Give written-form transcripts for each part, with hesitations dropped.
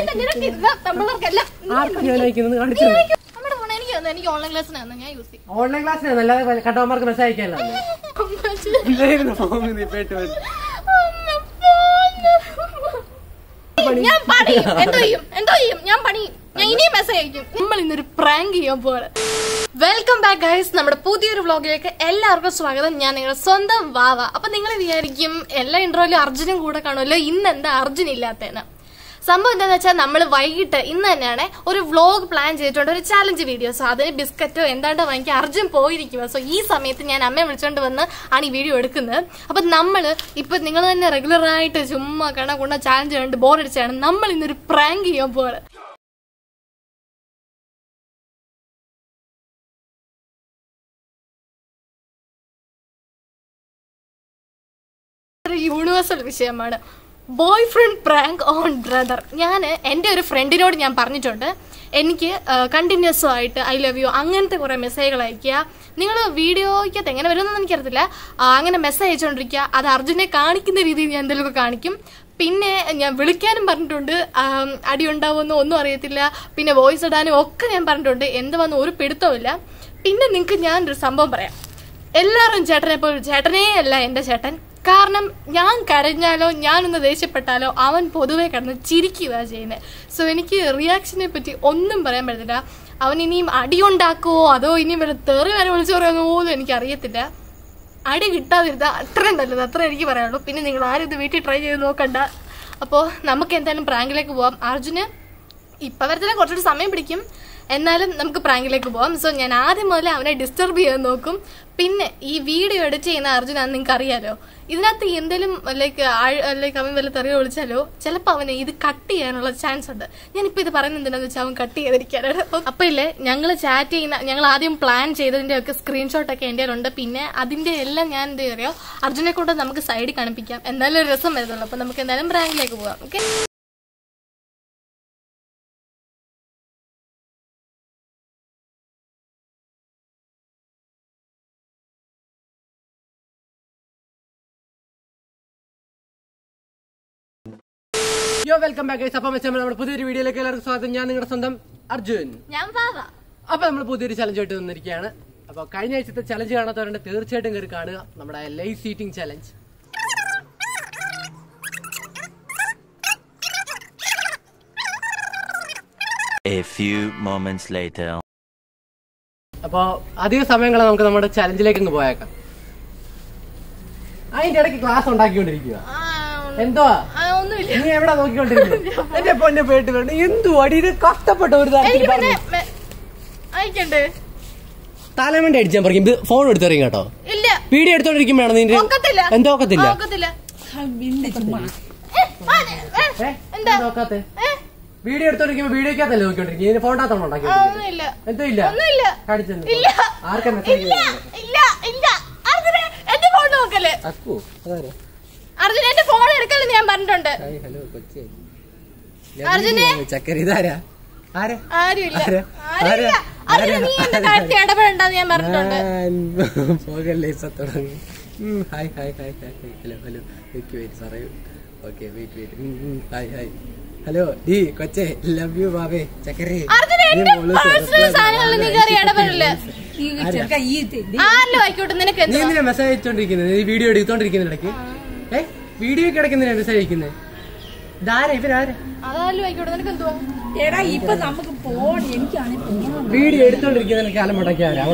എനിക്ക് ഓൺലൈൻ ക്ലാസ്സിനാണ് ഞാൻ യൂസ് ചെയ്യും. ഓൺലൈൻ ക്ലാസ്സിനാണ് അല്ലാതെ കട്ടവന്മാർക്ക് മെസ്സേജ് അയക്കാനല്ലോ. ഞാൻ പണിയും എന്തോ ചെയ്യും ഞാൻ പണിയും. ഞാൻ ഇനിയും മെസ്സേജ് അയക്കും. നമ്മൾ ഇന്നൊരു പ്രാങ്ക് ചെയ്യാൻ പോവാണ്. വെൽക്കം ബാക്ക് ഗൈസ്, നമ്മുടെ പുതിയൊരു വ്ളോഗിലേക്ക് എല്ലാവർക്കും സ്വാഗതം. ഞാൻ നിങ്ങളുടെ സ്വന്തം വാവ. അപ്പൊ നിങ്ങൾ വിചാരിക്കും എല്ലാ ഇൻട്രോയിലും അർജുനും കൂടെ കാണുമല്ലോ, ഇന്ന് എന്താ അർജുൻ ഇല്ലാത്തതെന്ന്. സംഭവം എന്താണെന്ന് വെച്ചാൽ നമ്മൾ വൈകിട്ട് ഇന്ന് തന്നെയാണ് ഒരു വ്ളോഗ് പ്ലാൻ ചെയ്തിട്ടുണ്ട്, ഒരു ചാലഞ്ച് വീഡിയോ. സോ അതിന് ബിസ്ക്കറ്റോ എന്താണ്ടോ വാങ്ങിക്കാൻ അർജുൻ പോയിരിക്കുക. സോ ഈ സമയത്ത് ഞാൻ അമ്മയെ വിളിച്ചോണ്ട് വന്ന് ആണ് ഈ വീഡിയോ എടുക്കുന്നത്. അപ്പൊ നമ്മൾ ഇപ്പൊ നിങ്ങൾ തന്നെ റെഗുലറായിട്ട് ചുമ്മാ കണക്കുണ്ട ചാലഞ്ച് കണ്ട് ബോറടിച്ചാണ് നമ്മൾ ഇന്നൊരു പ്രാങ്ക് ചെയ്യാൻ പോവാണ്. യൂണിവേഴ്സൽ വിഷയമാണ് boyfriend prank on brother. ഞാൻ എൻ്റെ ഒരു ഫ്രണ്ടിനോട് ഞാൻ പറഞ്ഞിട്ടുണ്ട്, എനിക്ക് കണ്ടിന്യൂസ് ആയിട്ട് ഐ ലവ് യു അങ്ങനത്തെ കുറേ മെസ്സേജുകൾ അയക്കുക. നിങ്ങൾ വീഡിയോയ്ക്കകത്ത് എങ്ങനെ വരുമെന്ന് എനിക്കറിയത്തില്ല, അങ്ങനെ മെസ്സേജ് അയച്ചുകൊണ്ടിരിക്കുക. അത് അർജുനെ കാണിക്കുന്ന രീതിയിൽ ഞാൻ എന്തെങ്കിലുമൊക്കെ കാണിക്കും. പിന്നെ ഞാൻ വിളിക്കാനും പറഞ്ഞിട്ടുണ്ട്, അടി ഉണ്ടാവുമെന്നോ ഒന്നും അറിയത്തില്ല. പിന്നെ വോയിസ് ഇടാനും ഒക്കെ ഞാൻ പറഞ്ഞിട്ടുണ്ട്, എന്ത് വന്ന് ഒരു പിടുത്തമില്ല. പിന്നെ നിങ്ങൾക്ക് ഞാനൊരു സംഭവം പറയാം. എല്ലാവരും ചേട്ടനെ പോലും ചേട്ടനേ അല്ല എൻ്റെ ചേട്ടൻ. കാരണം ഞാൻ കരഞ്ഞാലോ ഞാനൊന്ന് ദേഷ്യപ്പെട്ടാലോ അവൻ പൊതുവെ കിടന്ന് ചിരിക്കുക ചെയ്യുന്നത്. സോ എനിക്ക് റിയാക്ഷനെ പറ്റി ഒന്നും പറയാൻ പറ്റത്തില്ല. അവൻ ഇനിയും അടി ഉണ്ടാക്കുമോ അതോ ഇനിയും വല്ല തെറി വരെ വിളിച്ചു പറയുന്നോ പോലും എനിക്കറിയത്തില്ല. അടി കിട്ടാതിരുന്ന അത്രയും നല്ലത്, അത്ര എനിക്ക് പറയാനുള്ളൂ. പിന്നെ നിങ്ങൾ ആരും ഇത് വീട്ടിൽ ട്രൈ ചെയ്ത് നോക്കണ്ട. അപ്പോൾ നമുക്ക് എന്തായാലും പ്രാങ്കിലേക്ക് പോവാം. അർജുന് ഇപ്പം വരത്തില്ല, കുറച്ചുകൂടി സമയം പിടിക്കും, എന്നാലും നമുക്ക് പ്രാങ്കിലേക്ക് പോവാം. സോ ഞാൻ ആദ്യം മുതലേ അവനെ ഡിസ്റ്റർബ് ചെയ്യാൻ നോക്കും. പിന്നെ ഈ വീഡിയോ എഡിറ്റ് ചെയ്യുന്ന അർജുനാന്ന് നിങ്ങൾക്ക് അറിയാലോ, ഇതിനകത്ത് എന്തെങ്കിലും ലൈക്ക് അവൻ വല്ല തെറിയോ വിളിച്ചാലോ ചിലപ്പോൾ അവനെ ഇത് കട്ട് ചെയ്യാനുള്ള ചാൻസ് ഉണ്ട്. ഞാനിപ്പോൾ ഇത് പറയുന്നത് എന്തിനാന്ന് വെച്ചാൽ അവൻ കട്ട് ചെയ്തിരിക്കാനാണ്. അപ്പോൾ ഇല്ലേ, ഞങ്ങൾ ചാറ്റ് ചെയ്യുന്ന ഞങ്ങൾ ആദ്യം പ്ലാൻ ചെയ്തതിൻ്റെ ഒക്കെ സ്ക്രീൻഷോട്ടൊക്കെ എൻ്റെ ഉണ്ട്. പിന്നെ അതിൻ്റെ എല്ലാം ഞാൻ എന്താ പറയുക അർജുനെ കൊണ്ട് നമുക്ക് സൈഡിൽ കാണിപ്പിക്കാം, എന്നാലും ഒരു രസം വരുന്നുള്ളൂ. അപ്പോൾ നമുക്ക് എന്തായാലും പ്രാങ്കിലേക്ക് പോകാം. ഓക്കെ, യോ വെൽക്കം ബാക്ക് ഗൈസ്. അപ്പം നമ്മുടെ പുതിയൊരു വീഡിയോയിലേക്ക് എല്ലാവർക്കും സ്വാഗതം. ഞാൻ നിങ്ങളുടെ സ്വന്തം അർജുൻ. ഞാൻ വാവ. അപ്പൊ നമ്മൾ പുതിയൊരു ചലഞ്ച് ആയിട്ട് വന്നിരിക്കുകയാണ്. അപ്പൊ കഴിഞ്ഞ ആഴ്ചത്തെ ചലഞ്ച് കാണാത്തവരുണ്ട്, തീർച്ചയായിട്ടും കയറി കാണുക. നമ്മുടെ live eating challenge. A few moments later. അപ്പൊ അധിക സമയങ്ങളെ നമുക്ക് നമ്മുടെ ചലഞ്ചിലേക്ക് ഒന്ന് പോയേക്കാം. അതിന്റെ ഇടയ്ക്ക് ക്ലാസ് ഉണ്ടാക്കിക്കൊണ്ടിരിക്കുക. എന്തോ നീ എവിടെ നോക്കിക്കൊണ്ടിരിക്കുന്നു? എന്റെ പൊന്നെ പേട്ട് വേണ്ട എന്തു അടി, ഇത് കഷ്ടപ്പെട്ട ഒരു തലമണ്ടി അടിച്ചാൻ പറയും. ഫോൺ എടുത്തെറിയും കേട്ടോ. വീഡിയോ എടുത്തോണ്ടിരിക്കുമ്പോഴാണ് നിന്റെ എന്തോ ഒക്കത്തില്ല. വീഡിയോ എടുത്തോണ്ടിരിക്കുമ്പോ വീഡിയോക്കകത്തല്ലേ നോക്കിക്കൊണ്ടിരിക്കും, ഫോണിനകത്തോണ്ട് ഉണ്ടാക്കി എന്തോ ഇല്ല കാണിച്ചെന്ന് ആർക്കാ മെസ്സേജ് അർജുന എന്റെ ഫോൺ എടുക്കല്ലെന്ന് ഞാൻ പറഞ്ഞിട്ടുണ്ട്. ചക്കര ഇതാരാ? ഇടപെടണ്ടെന്ന് ഞാൻ പറഞ്ഞിട്ടുണ്ട്. പോകല്ലേ തുടങ്ങി. Hi hi hi hi hello hello wait സാറേ. Okay wait hi hi hello ഡി കൊച്ചേ ലവ് യു ബാബേ ചക്കരേ. നീ എന്തിനാ മെസ്സേജ് അയച്ചോണ്ടിരിക്കുന്നത്? നീ വീഡിയോ എടുത്തോണ്ടിരിക്കുന്ന ഇടയ്ക്ക് വീഡിയോ കിടക്കുന്നതിനാ മെസ്സേജ് അയക്കുന്നത്. ഇതാരാ ഇവരാരാ? വീഡിയോ എടുത്തോണ്ടിരിക്കുന്ന കാലം മുടക്കിയാരാ?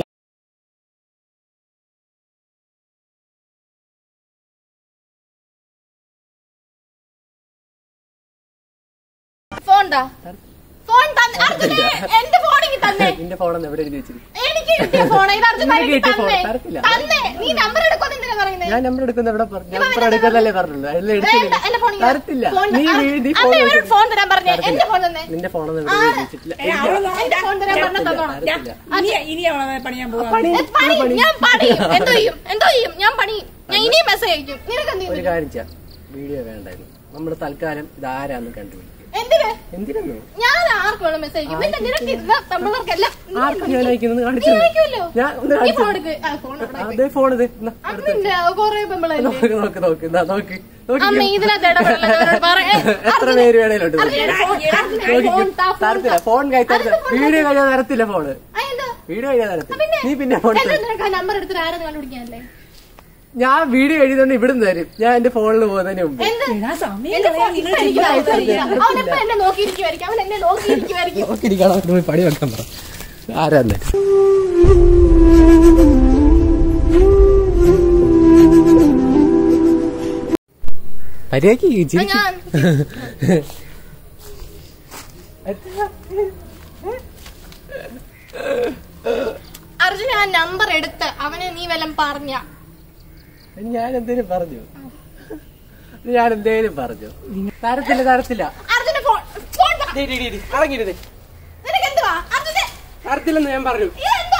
എന്റെ ഫോണൊന്നും എവിടെ ഞാൻ നമ്പർ എടുക്കുന്ന എവിടെ നമ്പർ എടുക്കുന്നല്ലേ പറഞ്ഞുള്ളൂ. തരത്തില്ല. നിന്റെ ഫോണൊന്നും എവിടെ വെച്ചിട്ടില്ല. ഒരു കാര്യം വീഡിയോ വേണ്ടായിരുന്നു. നമ്മള് തൽക്കാലം ഇതാരാന്ന് കണ്ടുപിടിക്കും. എന്തിനു ഞാൻ ഞാൻ ആർക്ക് വേണം മെസ്സേജ് അയക്കും. പിന്നെ നിനക്ക് ഇരുന്ന തമിഴർക്കെല്ലാം ആർക്കും ഞാൻ അയക്കുന്നത് കാണിച്ചു. ഫോൺ കൊറേ പെമ്പിളല്ലേ. അമ്മ ഇതിനകത്ത് എത്ര പേര് വേണേലുണ്ട്. തരത്തില്ല ഫോൺ കൈ തരത്തില്ല. വീഡിയോ കഴിയാൻ തരത്തില്ല ഫോണ്. വീഡിയോ കഴിയാൻ തരത്തില്ല. നീ പിന്നെ ഫോൺ നമ്പർ എടുത്തിട്ട് ആരെന്ന് കണ്ടുപിടിക്കാനല്ലേ. ഞാൻ വീഡിയോ എഴുതുകൊണ്ട് ഇവിടുന്ന് തരും. ഞാൻ എന്റെ ഫോണിൽ പോകുന്നതിന് മുമ്പ് നോക്കിയിരിക്കണം. പണി വെക്കാൻ പറ. ആരാല്ലേ മര്യാദക്ക് അർജുന ആ നമ്പർ എടുത്ത് അവനെ നീ വല്ലതും പറഞ്ഞ. ഞാൻ എന്തേലും പറഞ്ഞു. തരത്തില്ല തരത്തില്ല തരത്തില്ലെന്ന് ഞാൻ പറഞ്ഞു.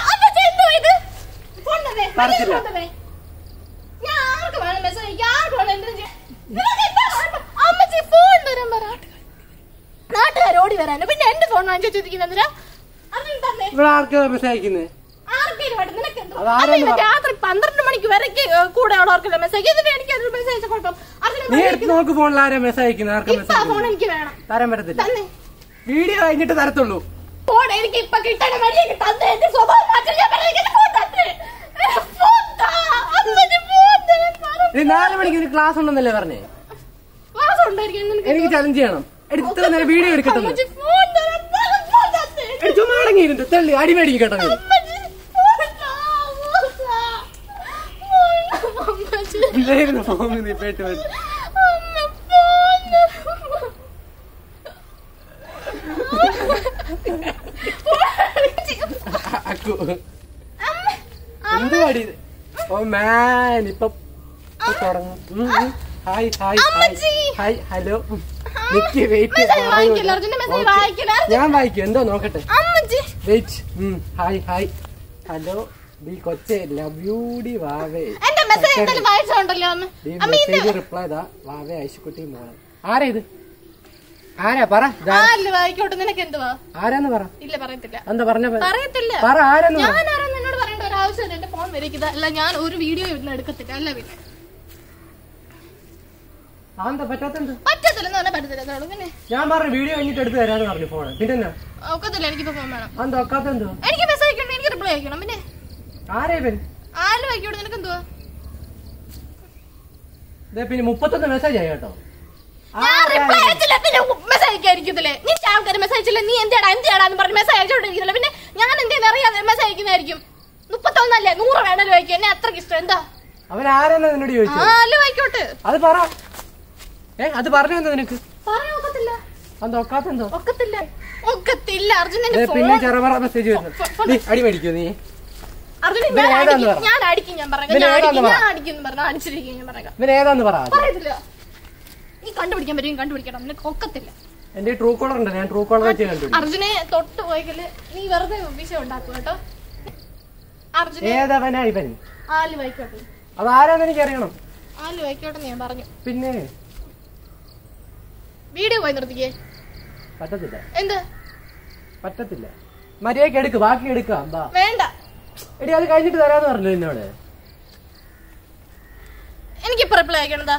നാട്ടുകാരോടി വരാനോ പിന്നെ എന്റെ ഫോൺ വാങ്ങിച്ചു ചോദിക്കുന്ന ഇവിടെ ആർക്കാ മെസ്സേജ് അയക്കുന്നത്? രാത്രി 12 മണിക്ക് വരയ്ക്ക് കൂടെ ഉള്ളവർക്കല്ല മെസ്സേജ്. എന്നിട്ട് എനിക്ക് അതൊരു മെസ്സേജ് കുഴപ്പം. നീ എടുത്ത് നോക്ക് ഫോണിൽ ആരാ മെസ്സേജ് അയക്കുന്നത്? ആർക്കും ഫോൺ എനിക്ക് വേണം. തരാൻ പറ്റത്തില്ല. വീഡിയോ കഴിഞ്ഞിട്ട് തരത്തുള്ളൂ. ഫോൺ എനിക്ക് ഇപ്പൊ കിട്ടണ വഴിയൊക്കെ തന്നെ. എന്റെ സ്വഭാവം മാറ്റാൻ ഞാൻ പറയുന്നത് ഫോൺ തന്നെ. 4 മണിക്ക് ഒരു ക്ലാസ് ഉണ്ടെന്നല്ലേ പറഞ്ഞേ? ക്ലാസ് ഉണ്ടായിരിക്കും. എനിക്ക് ചലഞ്ച് ചെയ്യണം. ഇത്ര നേരം വീഡിയോ എടുക്കട്ടെ. ചുമ്മാ അടങ്ങിയിരുന്നു തെള്ളി അടിമേടിക്കും കേട്ടോ. നീ പേട്ട് എന്ത് പാടി? ഓ മാൻ ഇപ്പൊ തുടങ്ങും. Hi hi hi hello. നിക്ക് വെയിറ്റ്. ഞാൻ വായിക്കും. എന്തോ നോക്കട്ടെ. വെയിറ്റ്. ഹായ് ഹായ് ഹലോ ഡി കൊച്ചെ ലവ് യു ഡി വാവേ. മെസ്സേജ് റിപ്ലൈ ദാ വാവേ ഐശുക്കുട്ടി മോളെ. ആരാ ഇത്? ആരാ പറ. വായിക്കോട്ടെ. നിനക്ക് എന്തുവാ? ആരാന്ന് പറ. ഇല്ല പറയത്തില്ല. എന്താ പറഞ്ഞ പറയത്തില്ല. പറ ആരാന്ന്. ഞാൻ ആരാന്ന് എന്നോട് പറയേണ്ട ഒരു ആവശ്യമില്ല. എന്റെ ഫോൺ വരയ്ക്കുക. അല്ല ഞാൻ ഒരു വീഡിയോ ഇന്ന് എടുക്കത്തില്ല. അല്ല പിന്നെ പറ്റത്തില്ലെന്ന് പറഞ്ഞാൽ പറ്റത്തില്ല. പിന്നെ ഞാൻ പറഞ്ഞു വീഡിയോ കഴിഞ്ഞിട്ട് എടുത്ത് തരാന്ന് പറഞ്ഞു ഫോണ്. പിന്നെ ഒക്കത്തില്ല. എനിക്കിപ്പോ ഫോൺ വേണം. എന്താ ഒക്കാത്തെന്തോ? എനിക്ക് മെസ്സേജ് അയക്കണം. എനിക്ക് റിപ്ലൈ അയക്കണം. പിന്നെ ആരേ ആരും വായിക്കോട്ടെ. നിനക്ക് എന്തുവാ? പിന്നെ 31 മെസ്സേജ് ആയി കേട്ടോ. മെസ്സേജ് അയക്കായിരിക്കത്തില്ലേ? നീ ആൾക്കാർ മെസ്സേജ് അയച്ചില്ല. നീ എന്താടാന്ന് പറഞ്ഞ് മെസ്സേജ് അയച്ചോണ്ടിരിക്കുന്നില്ല. പിന്നെ ഞാൻ എന്തേലും അറിയാതെ മെസ്സേജ് അയക്കുന്നതായിരിക്കും. 31 അല്ലേ 100 വേണല്ലോ വായിക്കും. എന്നെ അത്രക്ക് ഇഷ്ടം. എന്താ അവനാരെന്നാ നിന്നോട് ചോദിച്ചു? വായിക്കോട്ടെ. അത് പറ. അത് പറഞ്ഞു നിനക്ക് പറയാൻ ഒക്കത്തില്ല. ഒക്കാത്തെന്തോ? ഒക്കത്തില്ല. ഒക്കത്തില്ല അർജുനന്റെ പിന്നെ ചെറുപറ മെസ്സേജ് വരുന്നു. അടി മേടിക്കോ നീ? ഞാൻ അടിക്കും. ഞാൻ പറഞ്ഞു അടിച്ചിരിക്കും. ഞാൻ പറയാം. ഏതാന്ന് പറ. പറയത്തില്ല. നീ കണ്ടുപിടിക്കാൻ പറ്റും. കണ്ടുപിടിക്കണം. നിനക്ക് ഒക്കത്തില്ല. എന്റെ ട്രൂ കോളർ ഉണ്ട്. ഞാൻ ട്രൂ കോളർ വെച്ച് കണ്ടു. അർജുനെ തൊട്ട് പോയെങ്കില് നീ വെറുതെ വിഷയം ഉണ്ടാക്കും കേട്ടോ. അർജുന ഏതവനാ ഇവൻ? ആല് വായിക്കോട്ടെ. അതാരാന്ന് എനിക്ക് അറിയണം. ആല് വായിക്കോട്ടെ ഞാൻ പറഞ്ഞു. പിന്നെ വീഡിയോ പോയി നിർത്തിക്കേ. പറ്റത്തില്ല. എന്ത് പറ്റത്തില്ല? മര്യാദക്ക് എടുക്ക്. ബാക്കി എടുക്കാം. വേണ്ട എടി അത് കഴിഞ്ഞിട്ട് തരാന്ന് പറഞ്ഞു എന്നോട്. എനിക്കിപ്പോ റിപ്ലൈ അയക്കണതാ.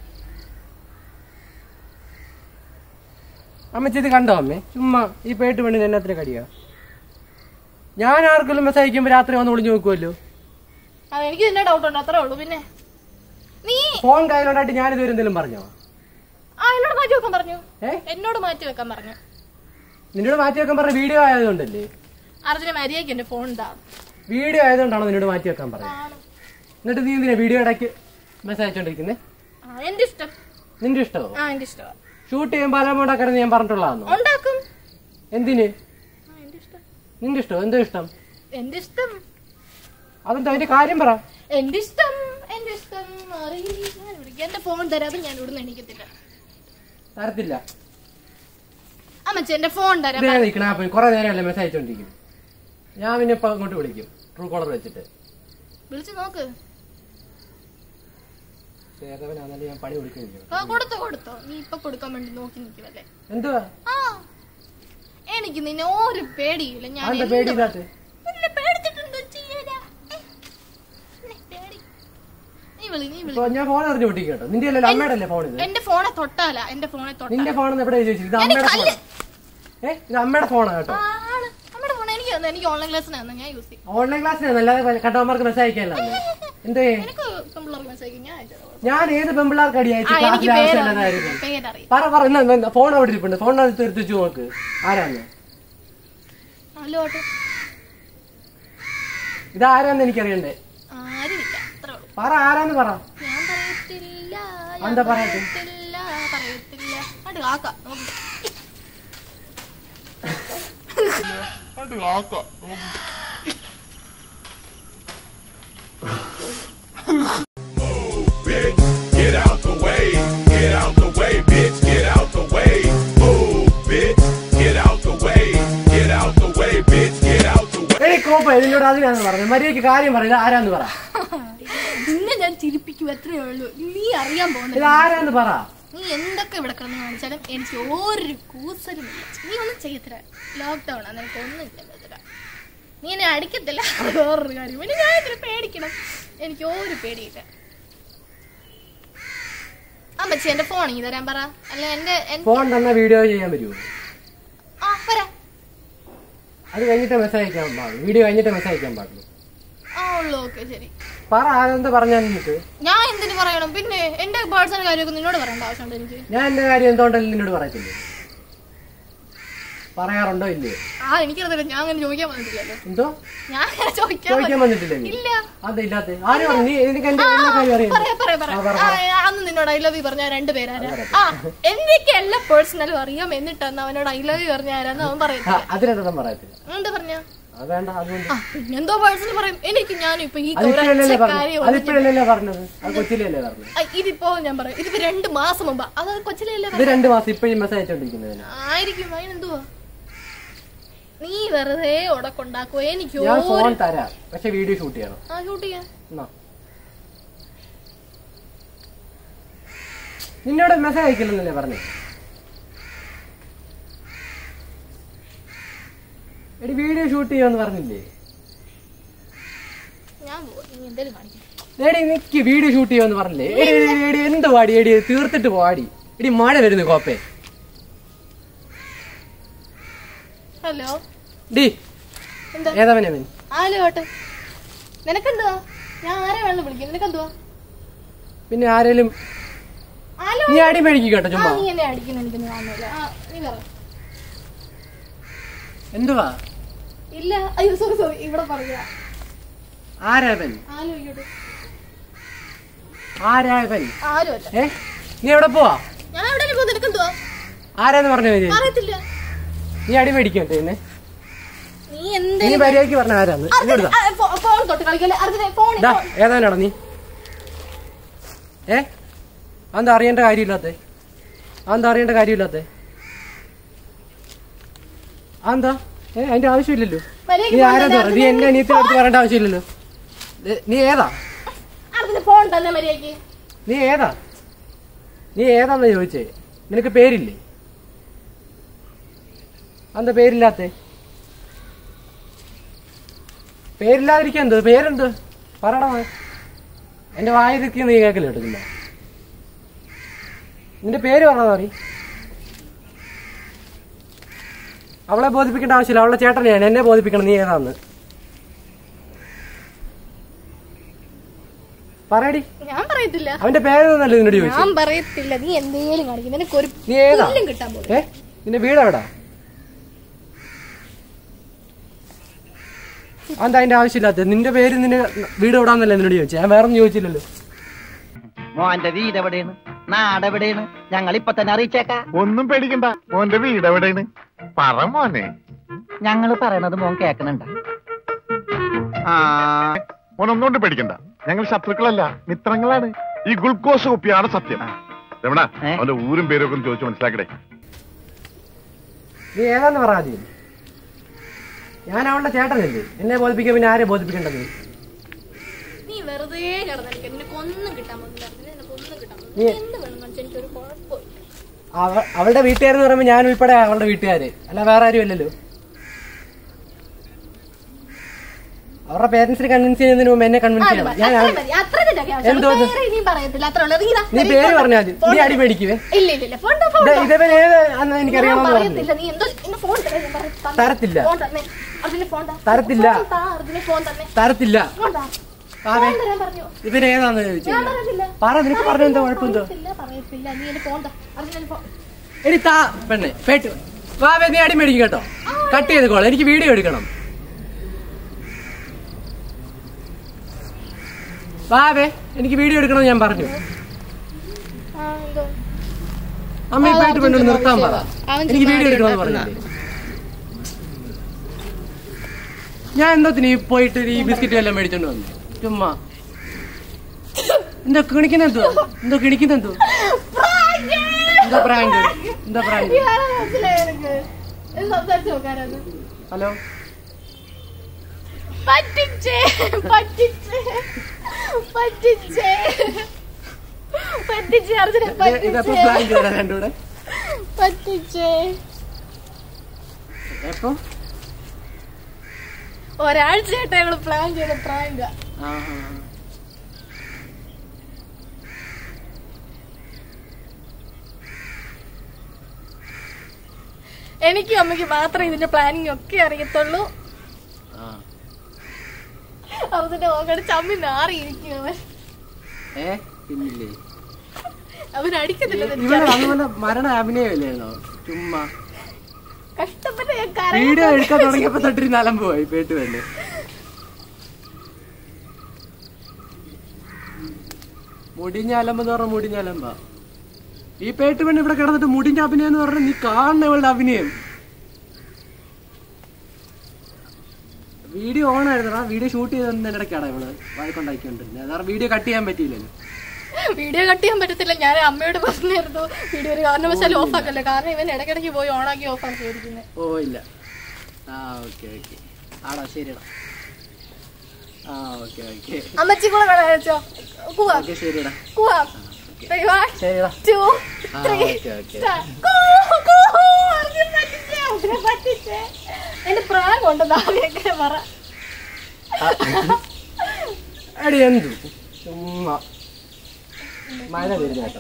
അമ്മച്ചി ഇത് കണ്ടോ അമ്മേ? ചുമ്മാ ഈ പേട്ട് പെണ്ണിന് എന്നെ അത്ര കടിയാ. ഞാൻ ആർക്കെങ്കിലും മെസ്സേജ് അയക്കുമ്പോ രാത്രി വന്ന് ഒളിഞ്ഞു നോക്കുമല്ലോ. എനിക്ക് തന്നെ ഡൗട്ട് ഉണ്ട്. അത്രേ ഉള്ളൂ. പിന്നെ നീ ഫോൺ കയ്യിലോട്ടായിട്ട് ഞാൻ ഇതുവരെ എന്തെങ്കിലും പറഞ്ഞോ? എന്നോട് മാറ്റി വെക്കാൻ പറഞ്ഞു. എന്നോട് മാറ്റി വെക്കാൻ പറഞ്ഞു. നിന്നോട് മാറ്റി വെക്കാൻ പറഞ്ഞ വീഡിയോ ആയതുകൊണ്ടല്ലേ? അർജുന മര്യാദയ്ക്ക് എന്റെ ഫോൺ ഇതാ. വീഡിയോ ആയതുകൊണ്ടാണോ നിന്നോട് മാറ്റി വെക്കാൻ പറഞ്ഞത്? എന്നിട്ട് നീ എന്തിനാ വീഡിയോ ഇടയ്ക്ക് മെസ്സേജ് അയച്ചോണ്ടിരിക്കുന്നേ? എന്റെ ഇഷ്ടം. നിന്റെ ഇഷ്ടമോ? എന്റെ ഇഷ്ടമാ. ഷൂട്ട് ചെയ്യുമ്പോൾ അലാമ ഉണ്ടാക്കരുത് ഞാൻ പറഞ്ഞിട്ടുള്ളതാണോ? ഉണ്ടാക്കും. എന്തിന്? നിന്റെ ഇഷ്ടം. എന്തോ ഇഷ്ടം? എന്റെ ഇഷ്ടം. അതെന്താ അതിന്റെ കാര്യം പറ. എന്റെ ഇഷ്ടം. എന്റെ ഇഷ്ടം. എന്റെ ഫോൺ തരാതെ ഞാൻ ഇവിടുന്ന് എണീക്കത്തില്ല. തരത്തില്ല. അമ്മച്ചി എന്റെ ഫോൺ തരാം. കൊറേ നേരമല്ലേ മെസ്സേജ് അയച്ചോണ്ടിരിക്കും. ഞാൻ പിന്നെ ഇപ്പൊ അങ്ങോട്ട് വിളിക്കും. ട്രൂ കോളർ വെച്ചിട്ട് വിളിച്ചു നോക്ക്. ഞാൻ പണി കൊടുക്കും. കൊടുത്തോ. നീ ഇപ്പൊ കൊടുക്കാൻ വേണ്ടി നോക്കി നിൽക്കുവല്ലേ? എന്തുവാ? എനിക്ക് നിന്നെ ഒരു പേടിയില്ല. ഞാൻ ഞാൻ ഫോൺ അറിഞ്ഞു പൊട്ടിക്കട്ടോ. നിന്റെ അമ്മയുടെ അല്ലേ ഫോൺ? എന്റെ ഫോണെ തൊട്ടാല. എന്റെ ഫോണെ തൊട്ടാ നിന്റെ ഫോണെന്ന് എവിടെ ചോദിച്ചു? ഇത് അമ്മയുടെ ഫോൺ. ഇത് അമ്മയുടെ ഫോണാ കേട്ടോ. എനിക്ക് ഓൺലൈൻ ക്ലാസ്സിന് ഞാൻ യൂസ് ചെയ്യും. ഓൺലൈൻ ക്ലാസ്സിനാണ്, അല്ലാതെ കട്ടവന്മാർക്ക് മെസ്സേജ് അയക്കാനല്ല. എന്തേ ഞാൻ ഏത് പെമ്പിള്ളാർക്ക് അടി അയച്ചു? പറ പറ. ഫോൺ അവിടെ ഇരിപ്പുണ്ട്. ഫോണിനകത്ത് എടുത്തു നോക്ക്. ആരാന്ന്? ഇതാരാന്ന് എനിക്കറിയണ്ടേ? പറ ആരാന്ന് പറ. എന്താ പറയത്തില്ല. Get out the way, get out the way, bitch, get out the way. Move, bitch, get out the way, get out the way, bitch, get out the way. ഏയ് കോപ്പ, ഇതിനോട് അതിനാന്ന് പറഞ്ഞത്. മര്യാദയ്ക്ക് കാര്യം പറയില്ല. ആരാന്ന് പറ. നിന്നെ ഞാൻ ചിരിപ്പിക്കും, എത്രയേ ഉള്ളൂ. നീ അറിയാൻ പോകുന്നത്. ഇത് ആരാന്ന് പറ. നീ എന്തൊക്കെ ഇവിടെ കിടന്ന് കാണിച്ചാലും എനിക്ക് ഒരു കൂസലുമില്ല. നീ ഒന്നും ചെയ്യത്തില്ല. ലോക്ക്ഡൌൺ ആണ്, നിനക്ക് ഒന്നും ചെയ്യത്തില്ല. നീ എന്നെ അടിക്കത്തില്ല, വേറൊരു കാര്യം. പിന്നെ ഞാൻ ഇതിന് പേടിക്കണം. എനിക്ക് ഒരു പേടിയില്ല. അമ്മച്ചി എന്റെ ഫോൺ ഇങ്ങ് തരാൻ പറ. അല്ല എന്റെ ഫോൺ തന്ന വീഡിയോ ചെയ്യാൻ പറ്റുമോ? ആ പറയാ. അത് കഴിഞ്ഞിട്ട് മെസ്സേജ് അയക്കാൻ പാടുള്ളൂ. വീഡിയോ കഴിഞ്ഞിട്ട് മെസ്സേജ് അയക്കാൻ പാടുള്ളൂ. ആ ഉള്ളു. ഓക്കെ ശരി. പറ ആരെന്താ പറഞ്ഞാൽ. ഞാൻ എന്തിനു പറയണം? പിന്നെ എന്റെ പേഴ്സണൽ കാര്യമൊക്കെ നിന്നോട് പറയേണ്ട ആവശ്യമുണ്ട് എനിക്ക്? ഞാൻ എന്റെ കാര്യം എന്തുകൊണ്ടല്ലോ നിന്നോട് പറയത്തില്ലേ? പറയാറുണ്ടോ ഇല്ലയോ? എനിക്കറിയില്ല. ഞാൻ അങ്ങനെ ചോദിക്കാൻ വന്നിട്ടില്ലല്ലോ. എന്തോ ഞാൻ ചോദിക്കാൻ വന്നിട്ടില്ലേ? ഇല്ല. അതില്ലാത്ത ആരും പറഞ്ഞു. നീ എനിക്ക് എന്റെ എല്ലാ കാര്യം അറിയാം. അന്ന് നിന്നോട് ഐ ലവ് യു പറഞ്ഞ രണ്ടുപേരാരാ? എനിക്ക് എല്ലാ പേഴ്സണലും അറിയാം. എന്നിട്ടാണ് അവനോട് ഐ ലവ് യു പറഞ്ഞ ആരാന്ന് അവൻ പറയുന്നത്. അതിനൊന്നും പറയത്തില്ല. എന്താ പറഞ്ഞ? എന്തോ പേഴ്സണൽ പറയും. എനിക്ക് ഞാനിപ്പോ ഈ അതിപ്പോഴല്ലേ പറഞ്ഞത്? അത് കൊച്ചിലല്ലേ പറഞ്ഞത്? ഇതിപ്പോ ഞാൻ പറയാം. ഇതിപ്പോ 2 മാസം മുമ്പ്. അത് കൊച്ചിലല്ലേ? 2 മാസം ഇപ്പഴും മെസ്സേജ് അയച്ചോണ്ടിരിക്കുന്നത് ആയിരിക്കും. അതിനെന്തുവാ നീ വെറുതെ ഉടക്കൊണ്ടാക്കോ? എനിക്ക് ഞാൻ ഫോൺ തരാം, പക്ഷെ വീഡിയോ ഷൂട്ട് ചെയ്യണം. ഷൂട്ട് ചെയ്യാം. നിന്നോട് മെസ്സേജ് അയക്കില്ലെന്നല്ലേ പറഞ്ഞു? എടി വീഡിയോ ഷൂട്ട് ചെയ്യാന്ന് പറഞ്ഞില്ലേ? എടി നിക്ക് വീഡിയോ ഷൂട്ട് ചെയ്യാന്ന് പറഞ്ഞില്ലേ? എടി എന്ത് പാടി? എടി തീർത്തിട്ട് പാടി. എടി മഴ വരുന്നു കോപ്പേ. Hello D ഏതാവനെ? നിനക്കെന്തുവാ? ഞാൻ ആരെ വെള്ളം വിളിക്കും? നിനക്കെന്തുവാ? പിന്നെ ആരേലും നീ അടി മേടിക്കും കേട്ടോ. ചുമ്മാ നീ എന്നെ അടിക്കുന്ന എനിക്കൊന്നും കാണുന്നില്ല. നീ പറ. എന്തുവാ? ഇല്ല. അയ്യോ സോറി. ഇവിടെ പറയാ. ആരാവൻ? നീ എവിടെ പോവാ? ഞാൻ എവിടെ പോകും? നിനക്കെന്തുവാ? ആരാന്ന് പറഞ്ഞു? അറിയത്തില്ല. നീ അടി മേടിക്കും. നീ മര്യാദക്ക് പറഞ്ഞ ആരാന്ന്? ഏതാനാണോ നീ? അതെന്താ അറിയേണ്ട കാര്യമില്ലാത്ത? അതെന്താ അതിന്റെ ആവശ്യമില്ലല്ലോ. നീ ആരാന്ന് പറ. നീ എന്റെ അനിയത്തിനെ അടുത്ത് പറയേണ്ട ആവശ്യമില്ലല്ലോ. നീ ഏതാ? നീ ഏതാന്ന് ചോദിച്ചേ? നിനക്ക് പേരില്ലേ? എന്താ പേരില്ലാത്ത? പേരില്ലാതിരിക്കാൻ എന്തോ? പേരെന്തോ പറയണ? എന്റെ വായതൊക്കെ നീ കേക്കല്ലോ കേട്ടോ. നിന്റെ പേര് പറഞ്ഞാ മതി. അവളെ ബോധിപ്പിക്കേണ്ട ആവശ്യമില്ല. അവളുടെ ചേട്ടനെയാണ്. എന്നെ ബോധിപ്പിക്കണം നീ ഏതാന്ന്. പറയടി. ഞാൻ പറയത്തില്ല. അവന്റെ പേരൊന്നല്ലേ നിന്നോട് ചോദിച്ചു? ഞാൻ പറയത്തില്ല. നീ എന്തേലും കാണിക്കും. നീ ഏതാ? നിന്റെ വീട് എവിടാ? എന്താ അതിന്റെ ആവശ്യമില്ലാത്ത? നിന്റെ പേര് നിന്റെ വീട് എവിടാന്നല്ലേ നിന്നോട് ചോദിച്ചു? ഞാൻ വേറൊന്നും ചോദിച്ചില്ലല്ലോ. മോന്റെ വീട് എവിടെയാണ്? നാടെവിടെയാണ്? ഞങ്ങൾ ഇപ്പൊ തന്നെ അറിയിച്ചേക്കാം. ഒന്നും പേടിക്കണ്ട. മോന്റെ വീട് എവിടെയാണ്? പറ മോനെ. ഞങ്ങള് പറയണത് മോൻ കേക്കണണ്ട. മോനൊന്നുകൊണ്ട് പേടിക്കണ്ട. ഞങ്ങൾ ശത്രുക്കളല്ല, മിത്രങ്ങളാണ്. ഈ ഗ്ലൂക്കോസ് കുപ്പിയാണ് സത്യം. രമണ, അവന്റെ ഊരും പേരും ഒക്കെ ചോദിച്ചു മനസ്സിലാക്കടേ. നീ ഏതാന്ന് പറ ആദ്യം. ഞാൻ അവളുടെ ചേട്ടനല്ലേ. എന്നെ ബോധിപ്പിക്കാൻ പിന്നെ ആരെ ബോധിപ്പിക്കേണ്ടത്? നീ വെറുതെ അവളുടെ വീട്ടുകാരെന്ന് പറയുമ്പോ ഞാൻ ഉൾപ്പെടെ അവളുടെ വീട്ടുകാര്, അല്ല വേറെ ആരും അല്ലല്ലോ. അവരുടെ പേരൻസിനെ കൺവിൻസ് ചെയ്യുന്നതിന് മുമ്പ് എന്നെ കൺവിൻസ് ചെയ്യണം. നീ പേര് പറഞ്ഞാൽ നീ അടി മേടിക്കുവേ. ഇതേപോലെ ഏതാണെന്ന് എനിക്കറിയാമെന്ന് പറഞ്ഞു. തരത്തില്ല തരത്തില്ല തരത്തില്ല. ഇവര് ഏതാന്ന് ചോദിച്ചു പറ. നിനക്ക് പറഞ്ഞ എന്താ കുഴപ്പമെന്തോ? എടി താ പെണ്ണെ പേട്ട് വാവേ നീ അടി മേടിക്കും കേട്ടോ. കട്ട് ചെയ്തോളാം, എനിക്ക് വീഡിയോ എടുക്കണം. വാവേ എനിക്ക് വീഡിയോ എടുക്കണമെന്ന് ഞാൻ പറഞ്ഞു. അമ്മ പോയിട്ട് പെണ്ണോട് നിർത്താൻ പറ. എനിക്ക് വീഡിയോ എടുക്കണമെന്ന് പറഞ്ഞില്ലേ? ഞാൻ എന്തോത്തിന് പോയിട്ട് ഈ ബിസ്ക്കറ്റ് എല്ലാം മേടിച്ചോണ്ട് വന്നു ചുമ്മാ. എന്താ കിണിക്കുന്ന എന്തോ? എന്തോ കിണിക്കുന്ന എന്തോ? എന്താ പ്രാങ്ക്? എന്താ പ്രാങ്ക്? ഹലോ രണ്ടൂടെ എപ്പോ? ഒരാഴ്ചയായിട്ട് ഞങ്ങള് പ്ലാൻ ചെയ്ത പ്രാങ്ക. എനിക്കും അമ്മയ്ക്ക് മാത്രമേ ഇതിന്റെ പ്ലാനിങ് ഒക്കെ അറിയത്തുള്ളൂ. അതിന്റെ ഓകടെ ചമ്മി നാറിയിരിക്കും അവൻ. അവൻ അടിക്കുന്നില്ല. മരണ അഭിനയമില്ലായിരുന്നോ? ചുമ്മാ കഷ്ടപ്പെട്ട് വീഡിയോ എടുക്കാൻ തുടങ്ങിയപ്പോ തൊട്ടിരി നലം പോയി പേട്ട് വേണ്ട. മുടിഞ്ഞാലമ്പെന്ന് പറഞ്ഞ മുടിഞ്ഞാലമ്പ. ഈ പേട്ട് പെണ്ണ് ഇവിടെ കിടന്നിട്ട് മുടിഞ്ഞ അഭിനയം എന്ന് പറഞ്ഞ നീ കാണുന്ന ഇവളുടെ അഭിനയം. വീഡിയോ ഓൺ ആയിരുന്നാ? വീഡിയോ ഷൂട്ട് ചെയ്തതിന്റെ ഇടയ്ക്കാണ് ഇവള് വഴക്കുണ്ടാക്കിക്കൊണ്ടിരുന്നത്. അതാ വീഡിയോ കട്ട് ചെയ്യാൻ പറ്റിയില്ലല്ലോ. വീഡിയോ കട്ട് ചെയ്യാൻ പറ്റത്തില്ല. ഞാൻ അമ്മയോട് പറഞ്ഞായിരുന്നു വീഡിയോ ഒരു കാരണവശാലും ഓഫ് ആക്കല്ലേ. കാരണം ഇവൻ ഇടയ്ക്കിടയ്ക്ക് പോയി ഓണാക്കി ഓഫ് ആക്കിയിരിക്കുന്നത്. ഓ ഇല്ല. ഓക്കെ ഓക്കെ ആടാ ശരിടാ. ഓക്കെ ഓക്കെ അമ്മച്ചി കൂടെ വെച്ചോ. ശരിടാ ശരിടാ. എന്റെ പ്രാങ്ക് ഉണ്ടെന്ന് ആദ്യമൊക്കെ പറ. അടി എന്തു ചുമ്മാ മഴ വരുന്ന കേട്ടോ.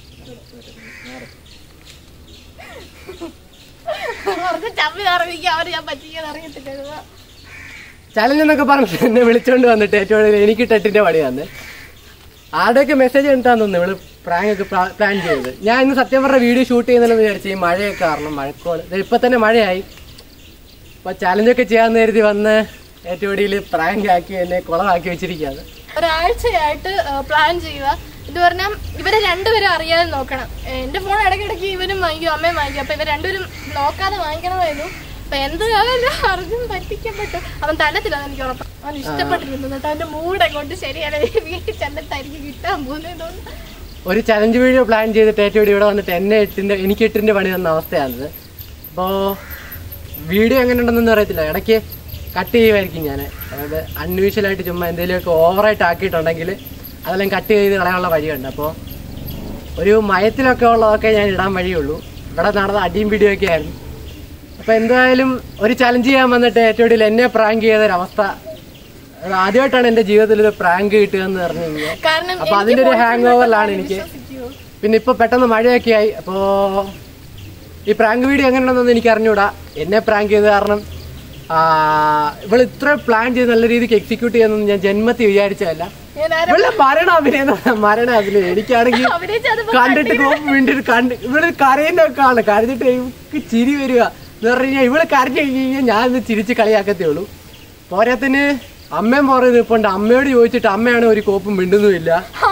ചലഞ്ച് എന്നൊക്കെ പറഞ്ഞു എന്നെ വിളിച്ചോണ്ട് വന്നിട്ട് ഏറ്റവും എനിക്ക് ടെട്ടിന്റെ പണി വന്ന് ആരുടെയൊക്കെ മെസ്സേജ് എന്താന്ന് തോന്നുന്നു ഇവള് പ്രാങ്ക് ഒക്കെ പ്ലാൻ ചെയ്തത്. ഞാൻ ഇന്ന് സത്യം പറഞ്ഞ വീഡിയോ ഷൂട്ട് ചെയ്യുന്നതെന്ന് വിചാരിച്ചു. ഈ മഴയൊക്കെ കാരണം മഴക്കോള് ഇപ്പൊ തന്നെ മഴയായി. അപ്പൊ ചലഞ്ചൊക്കെ ചെയ്യാന്ന് കരുതി വന്ന് ഏറ്റവും പ്രാങ്ക് ആക്കി എന്നെ കുളമാക്കി വെച്ചിരിക്കുകയാണ്. ഒരാഴ്ചയായിട്ട് പ്ലാൻ ചെയ്യുക. ഇത് പറഞ്ഞാൽ ഇവരെ രണ്ടുപേരും അറിയാതെ നോക്കണം. എന്റെ ഫോൺ ഇടയ്ക്കിടയ്ക്ക് ഇവനും വാങ്ങിക്കും അമ്മയും വാങ്ങിക്കും. അപ്പൊ ഇവർ രണ്ടുപേരും നോക്കാതെ വാങ്ങിക്കണമായിരുന്നു. അപ്പൊ എന്ത് കാലം അർജുൻ പറ്റിക്കപ്പെട്ടു. അവൻ തരത്തില്ല എനിക്ക് ഉറപ്പാണ്. അവൻ ഇഷ്ടപ്പെട്ടിരുന്നു. എന്നിട്ട് അവന്റെ മൂഡ് അങ്ങോട്ട് ശരിയല്ല. വീട്ടിൽ ചെന്നിട്ടായിരിക്കും കിട്ടാൻ പോകുന്നത്. ഒരു ചലഞ്ച് വീഡിയോ പ്ലാൻ ചെയ്തിട്ട് ഏറ്റവും ഇവിടെ വന്നിട്ട് എനിക്ക് 8ന്റെ പണി തന്ന അവസ്ഥയാണിത്. അപ്പോ വീഡിയോ എങ്ങനെ ഉണ്ടെന്നൊന്നും അറിയത്തില്ല. ഇടയ്ക്ക് കട്ട് ചെയ്യുമായിരിക്കും ഞാൻ. അതായത് അൺയൂഷ്വലായിട്ട് ചുമ്മാ എന്തെങ്കിലുമൊക്കെ ഓവറായിട്ട് ആക്കിയിട്ടുണ്ടെങ്കിൽ അതെല്ലാം കട്ട് ചെയ്ത് കളയാനുള്ള വഴിയുണ്ട്. അപ്പോൾ ഒരു മയത്തിലൊക്കെ ഉള്ളതൊക്കെ ഞാൻ ഇടാൻ വഴിയുള്ളൂ. ഇവിടെ നടന്ന അടിയും വീഡിയോ ഒക്കെ ആയിരുന്നു. അപ്പോൾ എന്തായാലും ഒരു ചലഞ്ച് ചെയ്യാൻ വന്നിട്ട് ഏറ്റവും എന്നെ പ്രാങ്ക് ചെയ്തൊരവസ്ഥ. ആദ്യമായിട്ടാണ് എൻ്റെ ജീവിതത്തിൽ ഒരു പ്രാങ്ക് കിട്ടുക എന്ന് പറഞ്ഞു കഴിഞ്ഞാൽ. അപ്പോൾ അതിൻ്റെ ഒരു ഹാങ് ഓവറിലാണ് എനിക്ക്. പിന്നെ ഇപ്പോൾ പെട്ടെന്ന് മഴയൊക്കെ ആയി. അപ്പോൾ ഈ പ്രാങ്ക് വീഡിയോ എങ്ങനെയുണ്ടെന്നൊന്നും എനിക്ക് അറിഞ്ഞൂടാ. എന്നെ പ്രാങ്ക് ചെയ്ത് കാരണം ഇവൾ ഇത്ര പ്ലാൻ ചെയ്ത് നല്ല രീതിക്ക് എക്സിക്യൂട്ട് ചെയ്യാനൊന്നും ഞാൻ ജന്മത്തിൽ വിചാരിച്ചതല്ല. ഇവളെ മരണ അഭിനയം എനിക്കാണെങ്കിൽ കണ്ടിട്ട് ഇവള് കരയുന്നൊക്കെയാണ്. കരഞ്ഞിട്ട് എനിക്ക് ചിരി വരിക എന്ന് പറഞ്ഞു കഴിഞ്ഞാൽ ഇവള് കരഞ്ഞു കഴിഞ്ഞ് കഴിഞ്ഞാൽ ഞാനിന്ന് ചിരിച്ച് കളിയാക്കത്തേ ഉള്ളൂ. പോരാത്തിന് അമ്മയും പറയുന്നത് ഇപ്പൊ ഉണ്ട്. അമ്മയോട് ചോദിച്ചിട്ട് അമ്മയാണ് ഒരു കോപ്പും മിണ്ടുന്നുമില്ല.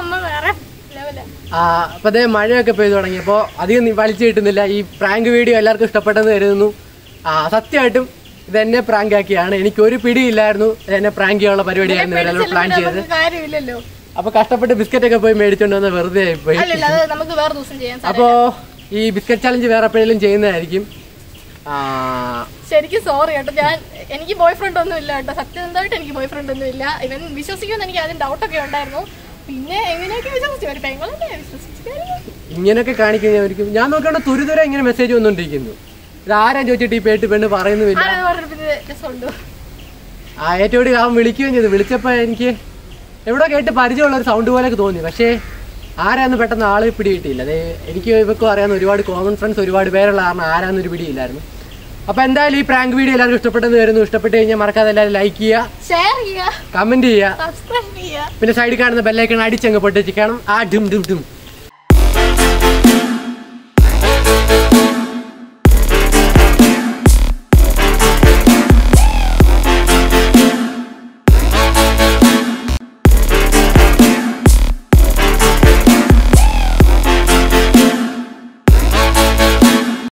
അപ്പൊ അതേ മഴയൊക്കെ പെയ്തു തുടങ്ങിയപ്പോ അധികം വലിച്ചു കിട്ടുന്നില്ല. ഈ പ്രാങ്ക് വീഡിയോ എല്ലാവർക്കും ഇഷ്ടപ്പെട്ടെന്ന് കരുതുന്നു. സത്യമായിട്ടും ഇതെന്നെ പ്രാങ്ക് ആക്കിയാണ്. എനിക്കൊരു പിടിയില്ലായിരുന്നു ഇതെന്നെ പ്രാങ്ക് ചെയ്യാനുള്ള പരിപാടിയായിരുന്നു ഇവരെല്ലാം പ്ലാൻ ചെയ്തത്. അപ്പൊ കഷ്ടപ്പെട്ട് ബിസ്ക്കറ്റ് ഒക്കെ പോയി മേടിച്ചോണ്ട് വന്ന വെറുതെ ആയിപ്പോയി. അപ്പോ ഈ ബിസ്ക്കറ്റ് ചലഞ്ച് വേറെ എപ്പോഴെങ്കിലും ചെയ്യുന്നതായിരിക്കും. ശരിക്കും സോറി കേട്ടോ. എനിക്ക് ബോയ് ഫ്രണ്ട് ഒന്നും ഇല്ല കേട്ടോ. സത്യമായിട്ട് എനിക്ക് ബോയ് ഫ്രണ്ട് ഒന്നും ഇല്ല. ഇവൻ വിശ്വസിക്കുമെന്ന് എനിക്ക് ആദ്യം ഡൗട്ടൊക്കെ ഉണ്ടായിരുന്നു. പിന്നെ എങ്ങനെയൊക്കെ വിശ്വസിച്ചു. ഒരു പെങ്ങളെ വിശ്വസിച്ചു. ഇങ്ങനെയൊക്കെ കാണിക്കുന്നതായിരിക്കും. ഞാൻ നോക്കണ്ട തുരിതുര ഇങ്ങനെ മെസ്സേജ് വന്നോണ്ടിരിക്കുന്നു. ഇത് ആരാ ചോദിച്ചിട്ട് ഈ പേട്ട് പെണ്ണ് പറയുന്നില്ല. ഏറ്റവും കൂടുതൽ അവൻ വിളിക്കുകയും ചെയ്തു. വിളിച്ചപ്പോൾ എനിക്ക് എവിടെ കേട്ട് പരിചയമുള്ള ഒരു സൗണ്ട് പോലെയൊക്കെ തോന്നി. പക്ഷേ ആരാന്ന് പെട്ടെന്ന് ആള് പിടി കിട്ടിയില്ല. അതെ, എനിക്ക് ഇവക്കും അറിയാവുന്ന ഒരുപാട് കോമൺ ഫ്രണ്ട്സ് ഒരുപാട് പേരുള്ള കാരണം ആരാന്നൊരു പിടിയില്ലായിരുന്നു. അപ്പൊ എന്തായാലും ഈ പ്രാങ്ക് വീഡിയോ എല്ലാവർക്കും ഇഷ്ടപ്പെട്ടെന്ന് വരുന്നു. ഇഷ്ടപ്പെട്ട് കഴിഞ്ഞാൽ മറക്കാതെ എല്ലാവരും ലൈക്ക് ചെയ്യുക, ഷെയർ ചെയ്യുക, കമന്റ് ചെയ്യുക, സബ്സ്ക്രൈബ് ചെയ്യുക, പിന്നെ സൈഡിൽ കാണുന്ന ബെല്ലൈക്കൺ അടിച്ചങ്ങ് പൊട്ടിച്ചിരിക്കണം. ആ ഡും ഡും ഡും